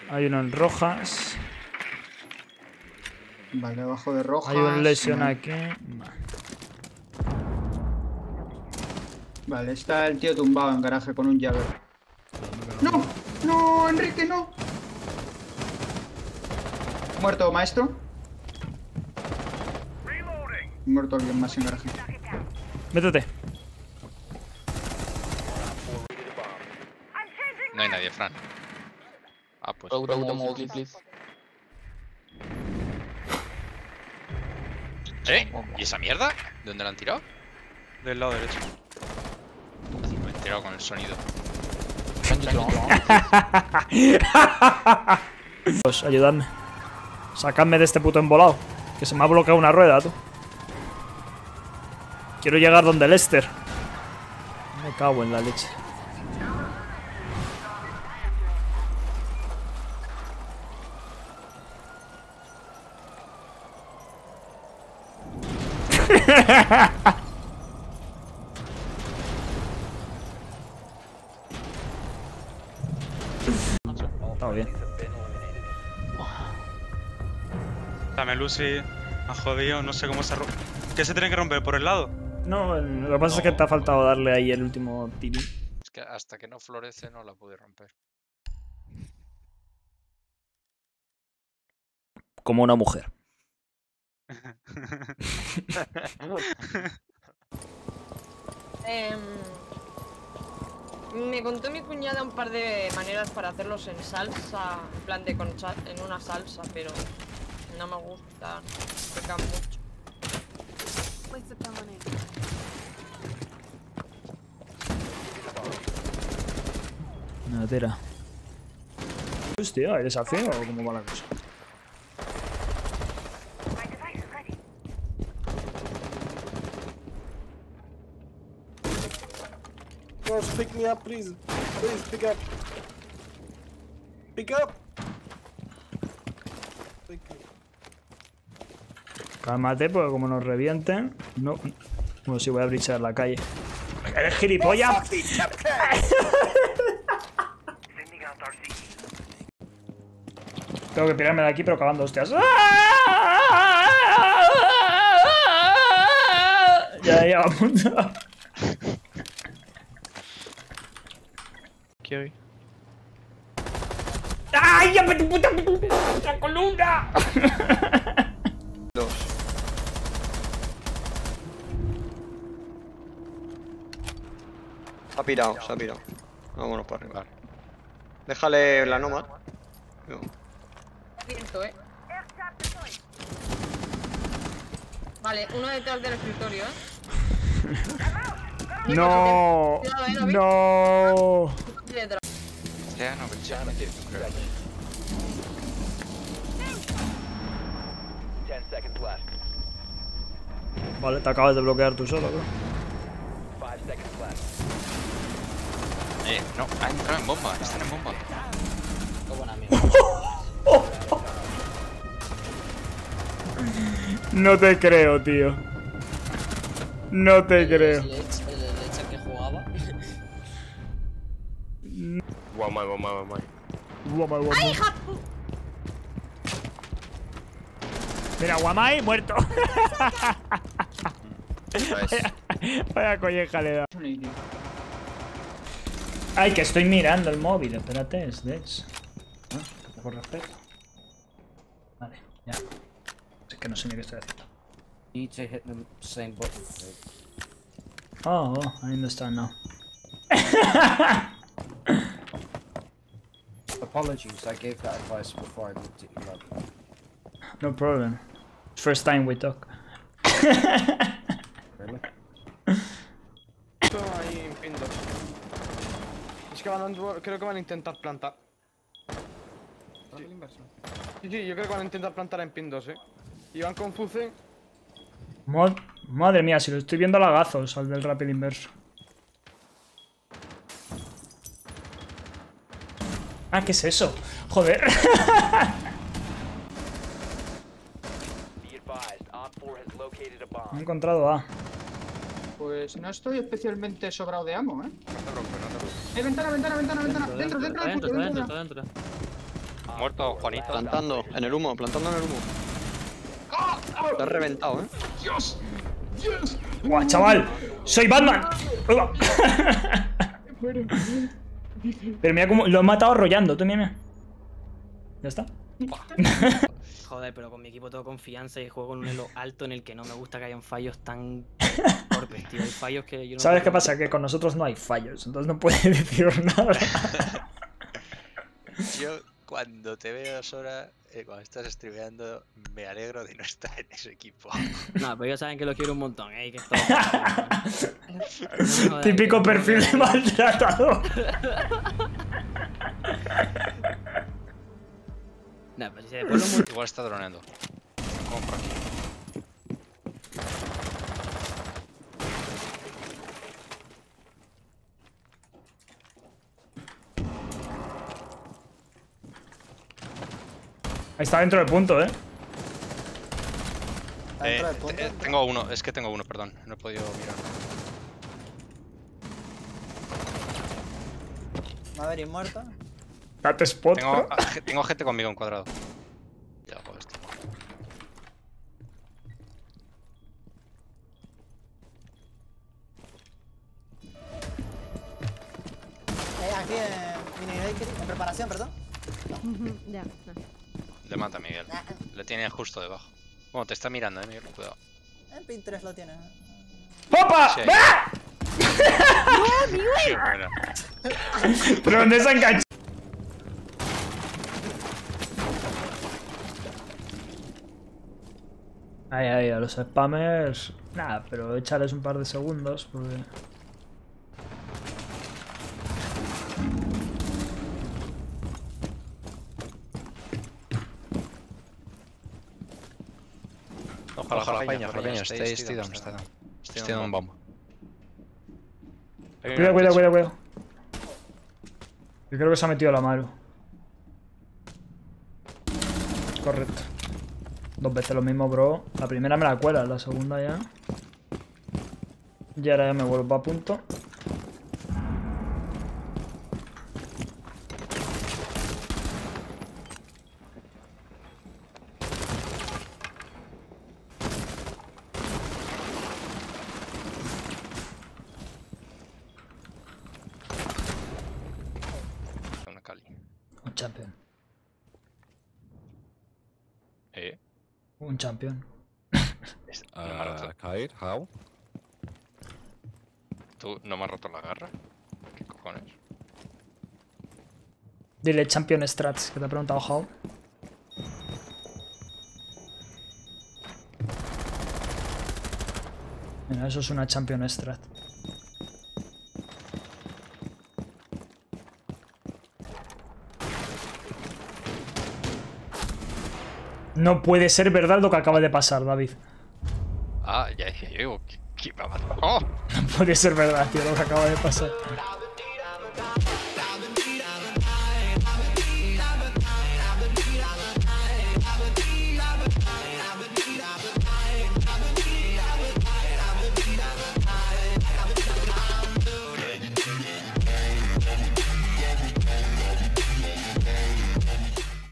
Hay uno en rojas. Vale, abajo de rojas. Hay un lesion aquí. Vale, está el tío tumbado en garaje con un Jagger. ¡No! ¡No, Enrique, no! Muerto, maestro. Muerto alguien más en garaje. Métete. No hay nadie, Fran. Ah, pues. ¿Y esa mierda? ¿De dónde la han tirado? Del lado derecho. Me he enterado con el sonido. Pues ayudadme. Sacadme de este puto embolado. Que se me ha bloqueado una rueda, tú. Quiero llegar donde Lester. Me cago en la leche. Está bien. Dame Lucy. Ha jodido, no sé cómo se rompe. ¿Qué se tiene que romper? ¿Por el lado? No, lo que pasa es que te ha faltado darle ahí el último tiri. Es que hasta que no florece no la pude romper. Como una mujer. Me contó mi cuñada un par de maneras para hacerlos en salsa, en plan de en una salsa, pero no me gusta, pecan mucho. Una tira. Hostia, ¿hay desafío o cómo va la cosa? Guys, pick me up, please. Please, pick up. Pick up. Thank you. Cálmate, porque como nos revienten. No. Bueno, sí, voy a brichar la calle. ¡Eres gilipollas! Tengo que tirarme de aquí, pero cagando hostias. Ya, punto. ¿Qué hay? ¡Ay, ya me tu puta columna! Dos. Se ha pirado. Vámonos para arriba. Vale. Déjale la Nomad. No. Cierto, Vale, uno detrás del escritorio, No. No. Detrás. Yeah, no, but yeah, Vale, te acabas de bloquear tú solo, bro. no, ha entrado en bomba, están en bomba. No te creo, tío. No te creo. que jugaba. Guamai. Mira, Guamai muerto. Vaya colleja le da. Ay, que estoy mirando el móvil. Espérate, es de eso. Ah, poco respeto. Vale, ya. Es que no sé ni qué estoy haciendo. Need to hit the same button. Oh, I understand now. Apologies, I gave that advice before I looked at you like. No problem. First time we talk. Really? Esto ahí en pin 2. Es que creo que van a intentar plantar. Sí, yo creo que van a intentar plantar en pin 2, Y van con Fuse. Madre mía, si lo estoy viendo a lagazos al del rápido inverso. Ah, ¿qué es eso? Joder. He encontrado A. Pues no estoy especialmente sobrado de ammo, No te rompe, no te rompe. Ventana. Dentro. Muerto, Juanito. Plantando en el humo, plantando en el humo. Te has reventado, Dios. Dios. ¡Guau, chaval! ¡Soy Batman! Uah. Pero mira cómo lo he matado arrollando, tú mira. Ya está. Joder, pero con mi equipo tengo confianza y juego en un elo alto en el que no me gusta que hayan fallos tan torpes, tío. Hay fallos que yo no. ¿Sabes qué pasa? Que con nosotros no hay fallos, entonces no puedes decir nada. Yo, cuando te veo, Sora, cuando estás streameando, me alegro de no estar en ese equipo. No, pero ellos saben que lo quiero un montón, que esto... No, Típico perfil de maltratador. No, pero si después lo Igual está droneando. Como por aquí. Ahí está dentro del punto, Tengo uno, es que tengo uno, perdón. No he podido mirar. Maverick muerto. Date spot, bro. Tengo gente conmigo en cuadrado. Ya hago esto. Aquí en mini bakery, en preparación, perdón. Ya. Le mata Miguel. Le tiene justo debajo. Bueno, te está mirando, Miguel. Cuidado. En Pinterest lo tiene. ¡Opa! Sí. ¡Ah! ¡No, Miguel! Qué buena. ¿Pero dónde se ha enganchado? Ahí, a los spammers. Nada, pero échales un par de segundos porque. Ojalá, Peña, stay down. Stay down bomb. Cuidado. Yo creo que se ha metido la mano. Correcto. 2 veces lo mismo, bro. La primera me la cuela, la segunda ya. Y ahora ya me vuelvo a punto. Una Cali. Un champion. ¿Eh? Un champion. Kair, how? ¿Tú no me has roto la garra? ¿Qué cojones? Dile champion strats, que te ha preguntado how. Mira, eso es una champion strat. No puede ser verdad lo que acaba de pasar, David. Ah, ya decía yo. ¿Qué me ha matado? ¡Oh! No puede ser verdad, tío, lo que acaba de pasar.